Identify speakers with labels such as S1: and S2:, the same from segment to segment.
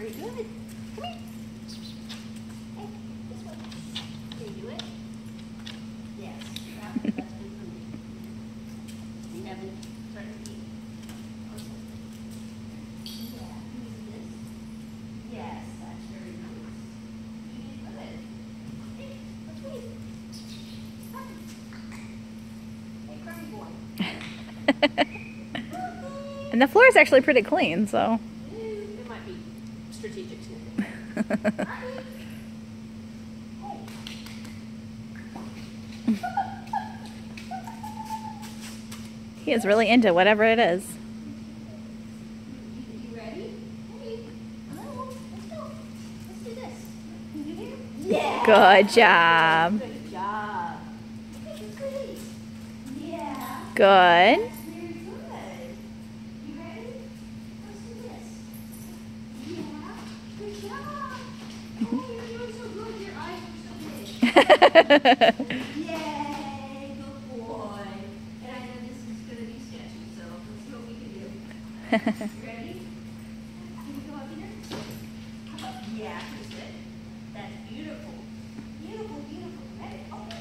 S1: Very good. Come here. Hey, this way. Can you do it? Yes. That's good for me. You haven't started to eat. Yeah. This. Yes, that's very nice. You did good. Hey, let's wait. Hey, crummy boy.
S2: And the floor is actually pretty clean, so.
S1: It might be strategic sniffing.
S2: He is really into whatever it is.
S1: You ready? Hey, hello. Let's go. Let's do this. Yeah.
S2: Good job.
S1: Good job. Okay, great. Yeah.
S2: Good.
S1: That's very good. You ready? Let's do this. Yeah. Good job. Oh, you're doing so good. Your eyes are so big. Yay, good boy. And I know this is going to be sketchy, so let's see what we can do. You ready? Can you go up here? How about, yeah, that's good. That's beautiful. Beautiful, beautiful. Ready? Okay.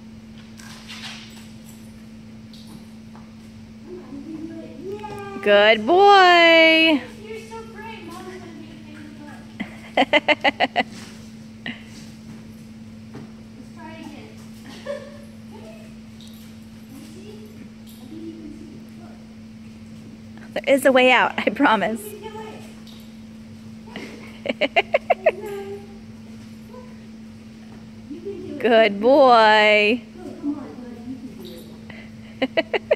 S1: Yay!
S2: Good boy.
S1: You're so great. Mom's going to be a pain in the butt. Let's try it again. Let's see. I think you can see. Look.
S2: There is a way out, I promise.
S1: You can get away. You can do it.
S2: Good boy.
S1: Good, come on, buddy. You can do it.